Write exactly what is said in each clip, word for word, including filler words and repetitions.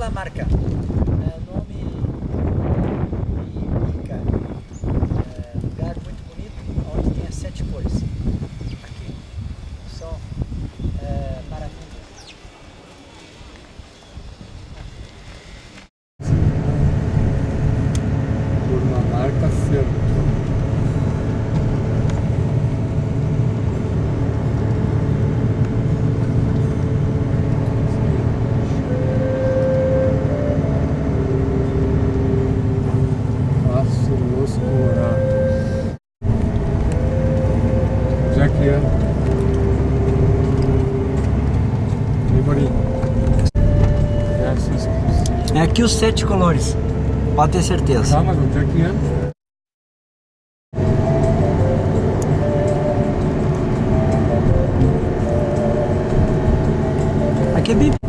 La Marca. É o nome Ica. É um lugar muito bonito, onde tem as sete cores. Aqui. Só é, maravilha. Purmamarca Centro. É aqui os sete colores, pode ter certeza. Tá, mas onde é que entra? Aqui é bip.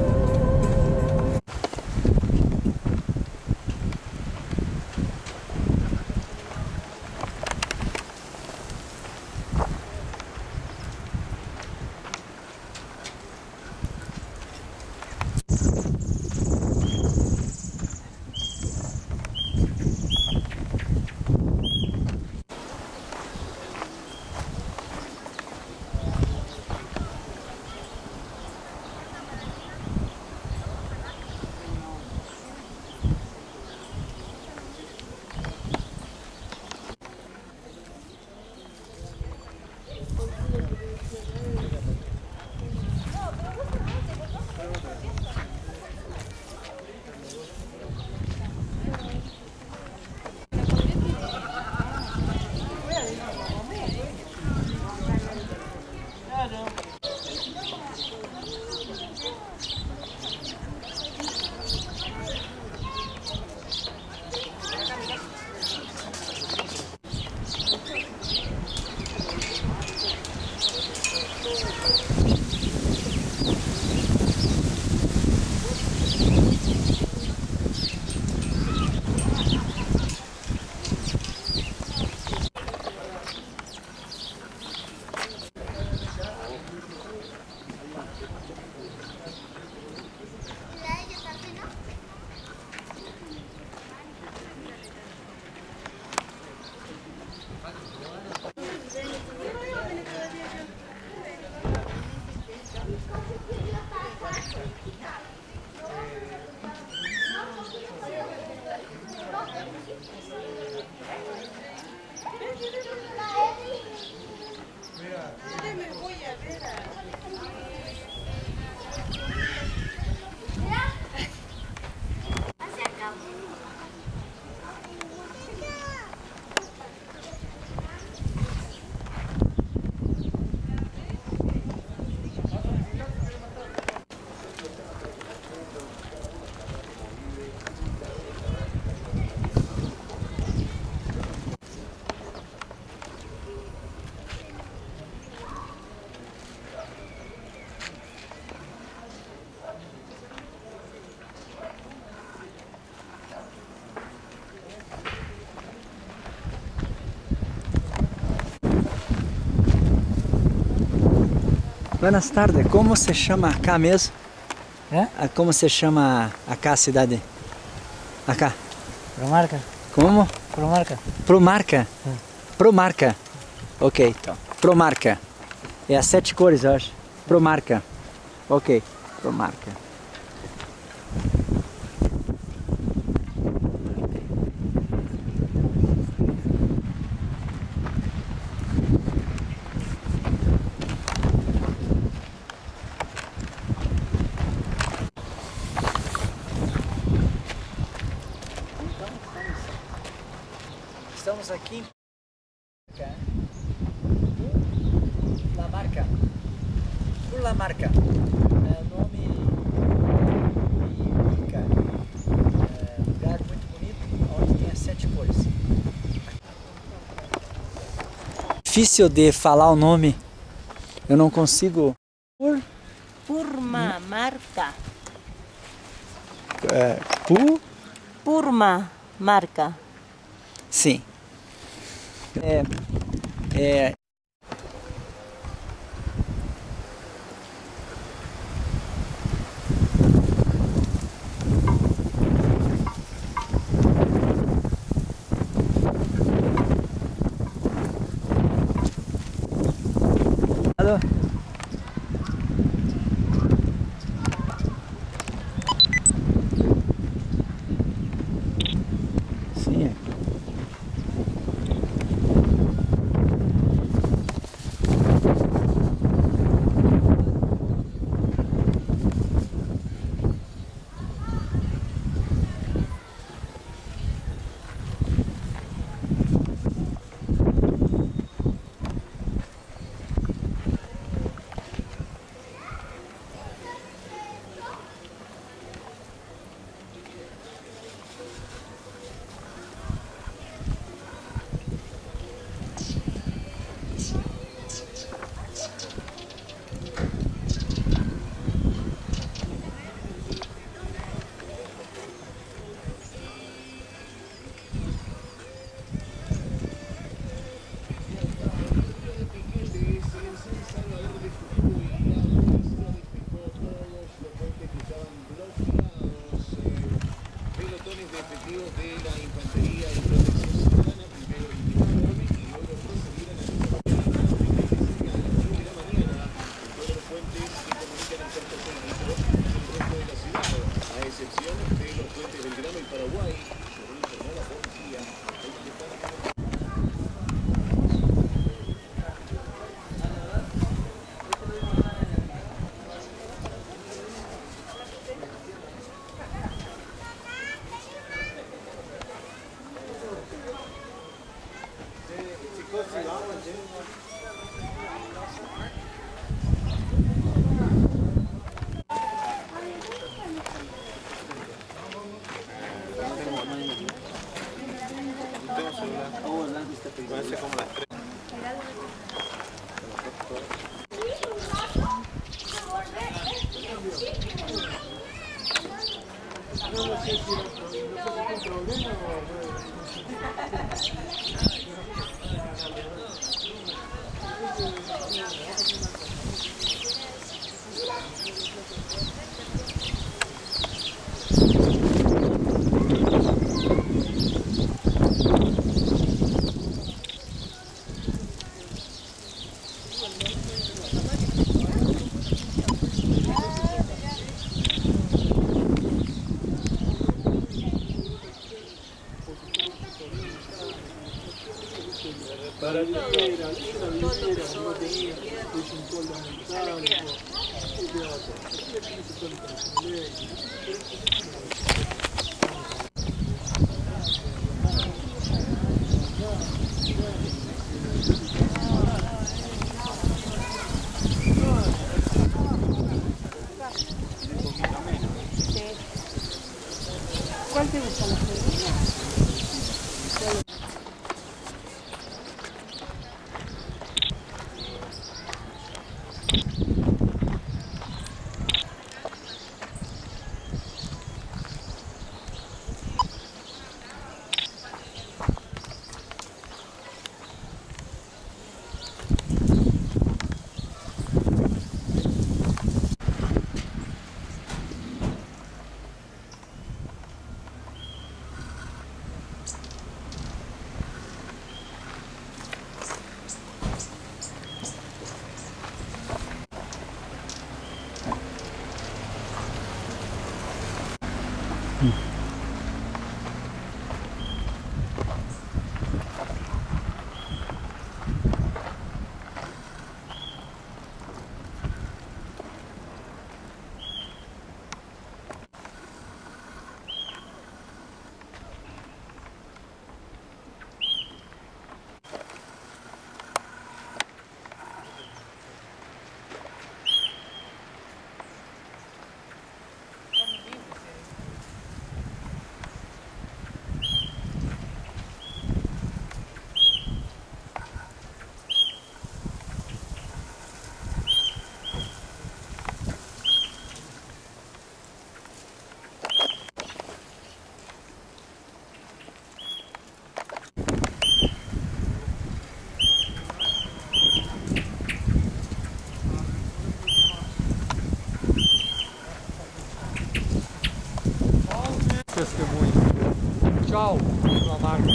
Buenas tardes, como se chama acá mesmo? É? Como se chama acá a cidade? Acá. Promarca. Como? Promarca. Promarca? É. Promarca. Ok, então. Promarca. É as sete cores, eu acho. Promarca. Ok, Promarca. Estamos aqui em La Marca. Por La Marca. É o nome Ica. É um lugar muito bonito, onde tem as sete cores. Difícil de falar o nome. Eu não consigo. Por Purmamarca. É, Pu? Purmamarca. Sim. É, é, puentes que comunican el puerto con el resto de la ciudad, a excepción de los puentes Belgrano y Paraguay, según informó la policía. ¿Cuál te gusta más? Testemunho. Tchau, sua marca.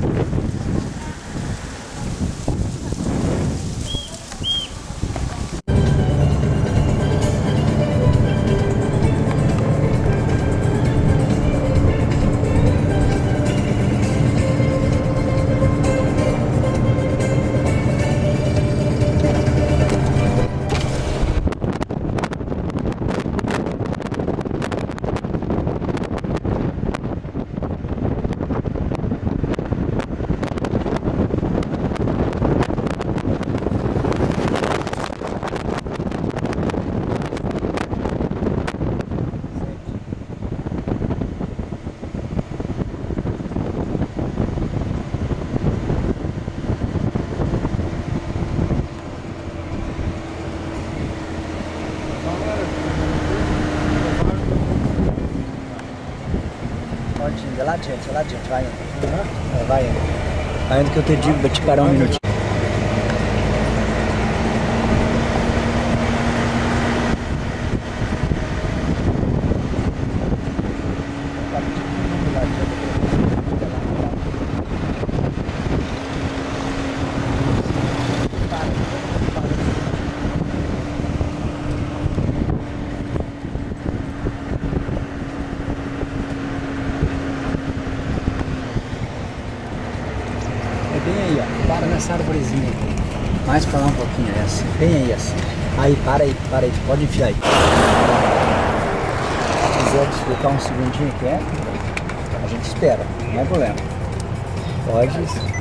Lá adiante, lá adiante, vai. É, vai. Ainda que eu te digo, vou te parar um minutinho. nessa árvorezinha aqui. Mais pra lá um pouquinho, é assim. Bem aí, assim. Aí, para aí, para aí. Pode enfiar aí. Se quiser desfrutar um segundinho aqui, é? A gente espera, não é problema. Pode.